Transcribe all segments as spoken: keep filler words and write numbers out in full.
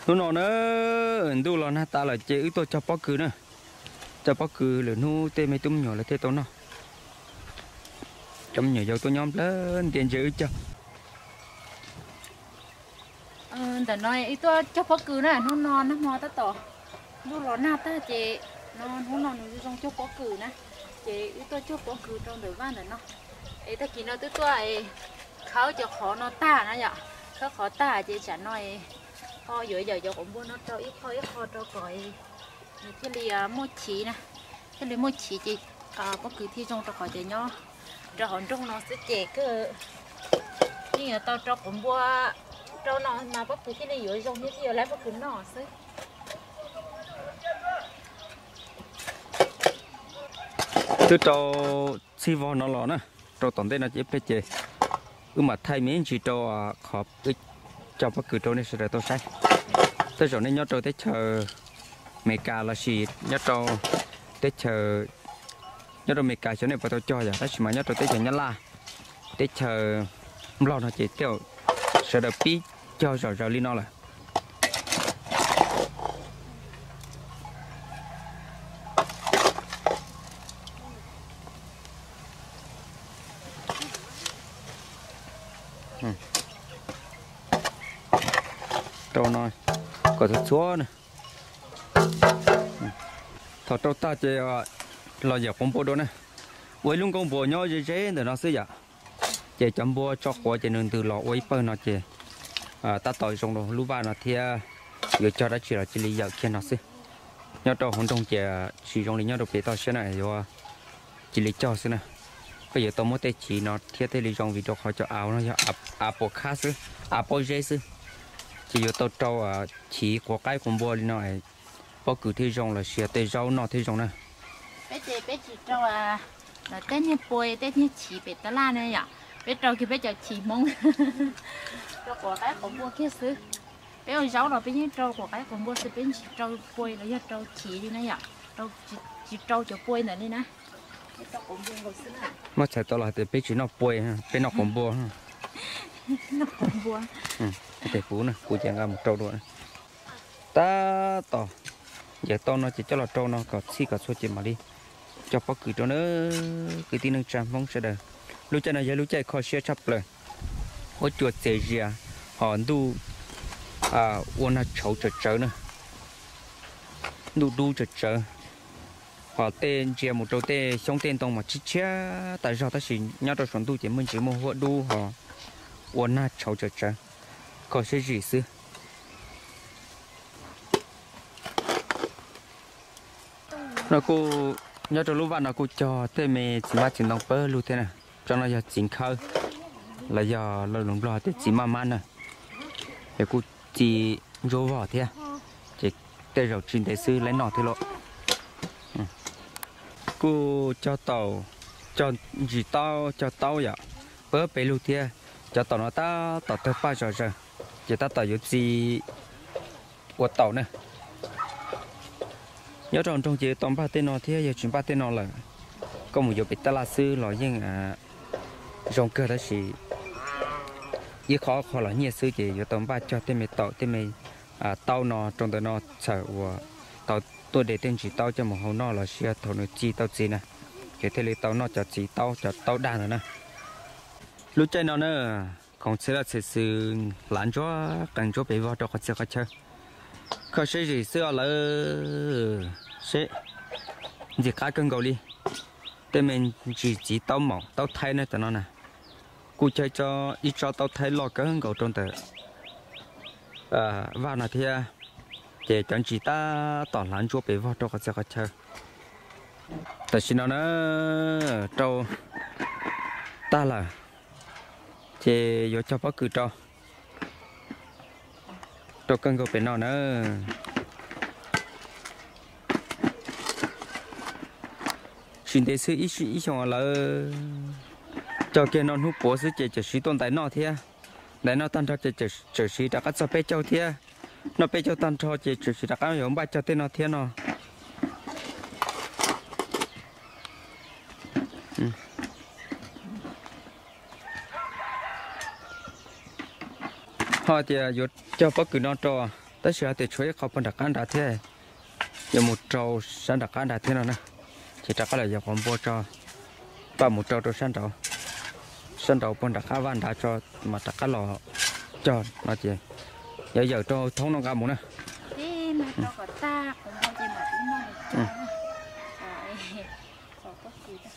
nó nó nữa đủ là na ta là chế ước tôi cho bó cứ nữa cho bó cứ là nu tê mấy tôm nhỏ là thế tôi nó trong nhỏ dầu tôi nhóm lớn tiền giữ cho để nói ít tôi cho bó cứ này nó non nó mò ta tỏ đủ là na ta chế non nó non nó trong cho bó cứ nè chế ít tôi cho bó cứ trong đời van này nó ấy ta chỉ nó tới tôiเขาจะขอนอต้านะอย่าเขาขอต้าเจฉันหน่อยพออยู่เดี๋ยวจะผมบุญนอต้าอีกพออีกพอตัวก่อยนี่ที่เรียมดฉีนะที่เรียมดฉีจีอ่าก็คือที่จงตัวก่อยเจเนาะจะหอนจงนอสิเจก็นี่ตอนจงผมบัวจงนอมาก็คือที่เรียอยู่จงที่เรียแล้วก็คือนอซิ tôi cho si vò nó lò nè cho tổng tên là chế pê chế ư mà thay miếng chỉ cho họp ít cho bất cứ chỗ này sẽ tôi sai tôi rồi nên nhớ tôi tới chờ mẹ cà là gì nhớ cho tới chờ nhớ cho mẹ cà chỗ này và tôi cho vậy đó mà nhớ tôi tới chờ nhớ la tới chờ lo nó chỉ kiểu sẽ được pi cho rồi rồi li nó là trâu nói có thật chúa này thật trâu ta chỉ là giờ không bố đâu nè với luôn con bố nhau gì thế để nó xí dạ chỉ chấm bố cho quả chỉ nên từ lọ với bơ nó chỉ à ta tỏi xong rồi lúc ba nó thì giờ cho đã chỉ là chỉ lý giờ kia nó xí nhớ trâu không trong chỉ chỉ trong lý nhớ được cái tao xí này rồi chỉ lý cho xí này bây giờ tôi muốn tới chỉ nó thiết tới lý trong vì cho họ cho áo nó cho apple khác xí apple dây xí chỉ có tàu trâu à chỉ có cái con bò đi này bao cứ thế rong là xia tê rau nọ thế rong này bé chị bé chị trâu à là tết như bồi tết như chỉ bé ta la này ạ bé trâu thì bé chờ chỉ mông trâu có cái con bò kia xứ bé ơi rau rồi bé như trâu có cái con bò xứ bé chỉ trâu bồi là do trâu chỉ đi này ạ trâu chỉ chỉ trâu cho bồi này đi nè mà chạy tao là để bé chỉ nó bồi ha bé nó con bò ha nó con bò để phú nè phú chẳng ra một trâu rồi ta tỏ giờ to nó chỉ cho là trâu nó có xí cả số tiền mà đi cho bác cứ cho nó cứ tin năng trăm phong sẽ được lúc chạy này giờ lúc chạy khó xe chấpเลยhỗ chuột dễ gì à họ đu à uốn hạt chấu chật chớ nữa đu đu chật chớ họ tên chia một trâu tê xong tên tông mà chết chết tại sao ta chỉ nhớ cho chuẩn tu chỉ mình chỉ một hộ đu họ uốn hạt chấu chật chớ có些gì sự nó cô nhớ cho lúc bạn nó cô cho thế mẹ chỉ ba chín đồng bơ luôn thế này cho nó giờ chín khơi là giờ là lồng lò thế chỉ mà man này để cô chỉ rô vỏ thế chỉ để rồi chín để sư lấy nọ thế lộ cô cho tàu cho gì tao cho tao vậy bơ bé luôn thế cho tàu nó ta tàu tới ba giờ rồi chỉ ta tàu gì của tàu này nhớ trong trong chỉ tóm ba tên nó thế giờ chuyển ba tên nó là có một giờ bị ta là sư lo nhưng à trong cơ đó chỉ ý khó khó là nhiều sư chỉ giờ tóm ba cho tên mày tàu tên mày à tàu nó trong đó nó sợ và tàu tôi để tên chỉ tàu cho một hồ nó là xe thầu nó chi tàu gì nè cái thế này tàu nó cho chỉ tàu cho tàu đàn rồi nè lúc chơi nó nữa còn sẽ là sự sự lãnh cho càng cho bị vào trong cái chơi cái chơi có sẽ gì xưa là sẽ gì cá cân cầu đi để mình chỉ chỉ tàu mỏng tàu thay nữa cho nó nè cụ chơi cho ít cho tàu thay lo cái hơn cầu trong tờ à vào là thì để chọn chỉ ta tỏ lãnh cho bị vào trong cái chơi cái chơi tại sao nó nữa trâu ta là chế vô cho bác cứ cho cho cân cầu bên nào nữa xin để sư ít ít xong là cho cái non hút bố sư chế chế sĩ tôn tại nó thế để nó tan cho chế chế chế sĩ đã cắt cho bé châu thế nó bé châu tan cho chế chế sĩ đã cắt giống ba cho tên nó thế nó họ thì dụ cho bác cứ nó cho tới giờ thì chuốiเขาเป็นดักการđã thế giờ một trâu sản đặc cá đã thế nào nè chỉ chắc là giờ còn bua cho ba một trâu trâu sản trâu sản trâu bên đặc cá van đã cho mà đặc cá lò cho nó chị giờ giờ trâu thông nó cả một nè đi mà trâu có ta cũng không chỉ mà cũng nó được cho rồi trâu có gì đó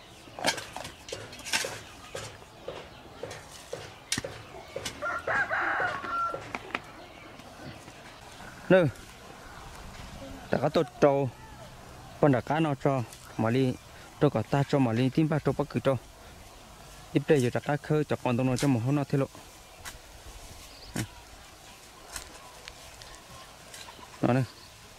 nè đặc cá tốt trâu bên đặc cá nó cho mà đi trâu có ta cho mà đi tìm ba trâu bất cứ trâu ít đây giờ đặc cá khơi cho con tông nó cho một hôm nó thế lộ nó nè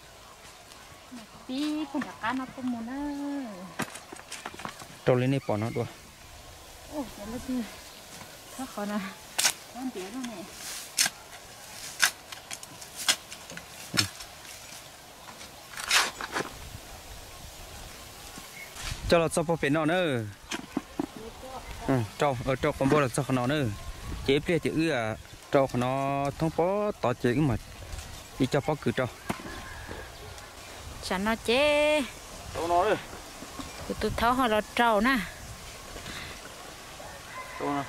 đi con đặc cá nó cũng muốn á trâu lên đây bỏ nó đùa ô nó lên đi nó khó nè con tiếng nó này cho nó cho phải nó nữa ừ, cho ở cho con bò là cho nó nữa chế bia chữ à cho nó thông bó tỏ chữ mà đi cho bó cứ cho chẳng nó chế cho nó đi tụi tụi tháo họ là trâu nè cho nó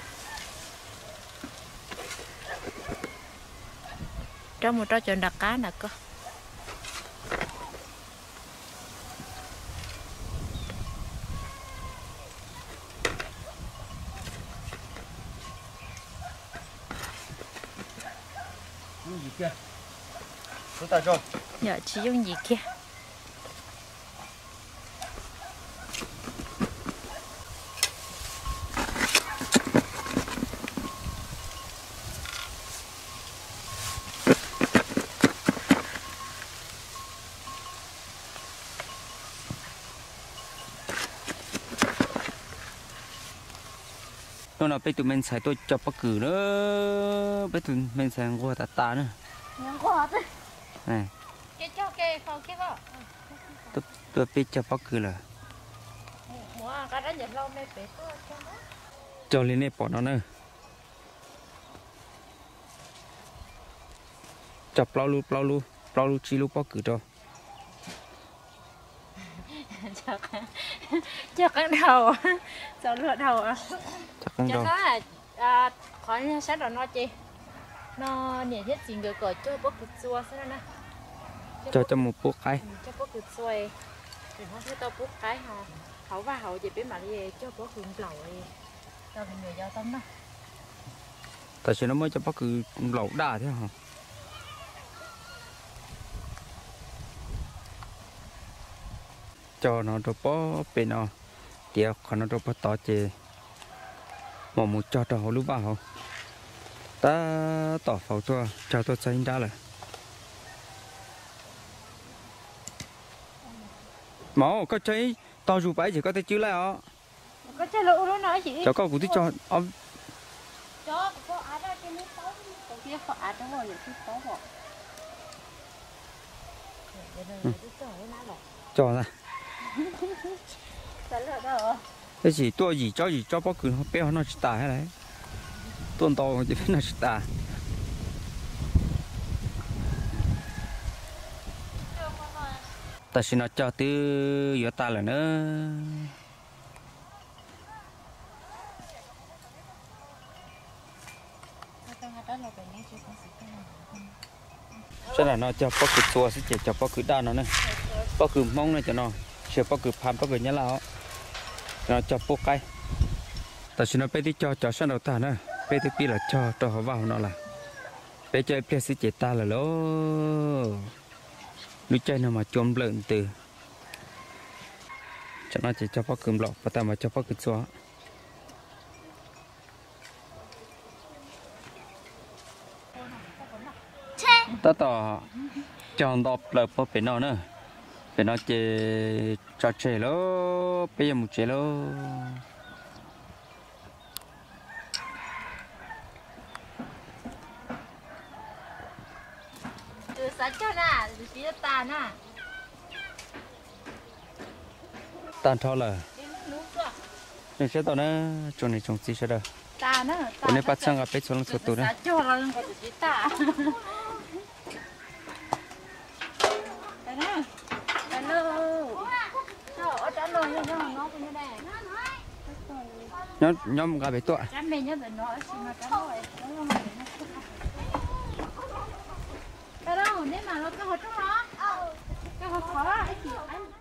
trong một trâu chọn đặc cá nè cơ gì kia chúng ta cho giờ chỉ dùng gì kia nó là bây tụi mình xài tôi cho bất cứ nữa bây tụi mình xài qua tạt ta nữa nhang quá đấy này cái cho cái phòng cái vợ tôi tôi biết cho bất cứ là mua cái đó nhận lâu mấy bé cho lên đây bỏ nó nữa chọc bao lu bao lu bao lu chi lu bất cứ cho cho cái cho cái đầu cho lửa đầu à chắc không cho đâu nó là à, khỏi sát rồi nó chi nó nhẹ nhất gì người cởi cho bớt cực chua thế nè cho cho một bút cái cho bớt cực xuôi thì nó sẽ to bớt cái họ hậu và hậu gì biết mà đi cho bớt cực lẩu đi cho người giao tâm đó tại sao nó mới cho bất cứ lẩu đà thế hả cho nó đồ bó bên nó tiệt còn nó đồ bó to chê mà một cho trò lúc vào ta tỏ phẫu cho cho tôi xây ra là máu có cháy to dù bãi chỉ có thể chữ lại ó có chơi lỗ đó nói chị cháu có cũng thích cho ông cho có ai đó trên nước tấu còn kia có ai đó rồi thì tấu bỏ cho ra Đấy là đâu? cái gì tôi gì cho gì cho bó cứ nó béo nó chỉ tả hay đấy tuần to chỉ biết nó chỉ tả ta xin nó cho từ giữa ta là nữa cho là nó cho bó cứ xua sẽ chỉ cho bó cứ đa nó nữa bó cứ mong này cho nó chưa bó cứ phàm bó cứ nhớ là nó cho bó cái ta xin nó bé đi cho cho sang đầu ta nữa bé thứ pi là cho cho họ vào nó là bé chơi bé sẽ chỉ ta là lố núi chơi nào mà chôm lợn từ cho nó chỉ cho bó cơm lọc và ta mà cho bó cứ xóa ta tỏ chọn đọc lợp bó bé nó nữa bé nó chơi cho chơi lố bây giờ một chơi lố Sáng cho nè, phía tàn nè. tàn thọ là nên sẽ tao nó chỗ này trồng gì sẽ đâu Tàn á, chỗ này bắt sang gặp bé chỗ nó sụt tụt đấy cho là có chỉ tàn. nhóm nhóm gà bị tọa cá mè nhớ đến nó chỉ mà cá rồi cái đó nếu mà nó có hột trong đó cái hột khó ấy chị